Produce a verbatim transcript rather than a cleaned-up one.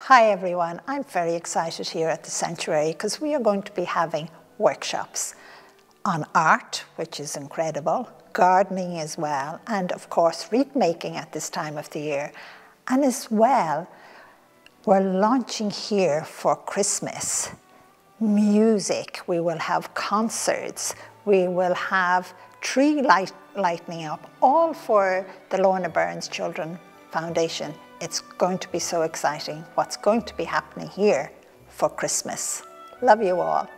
Hi everyone, I'm very excited here at the Sanctuary because we are going to be having workshops on art, which is incredible, gardening as well, and of course wreath making at this time of the year. And as well, we're launching here for Christmas music. We will have concerts, we will have tree light lighting up, all for the Lorna Byrne Children Foundation. It's going to be so exciting what's going to be happening here for Christmas. Love you all.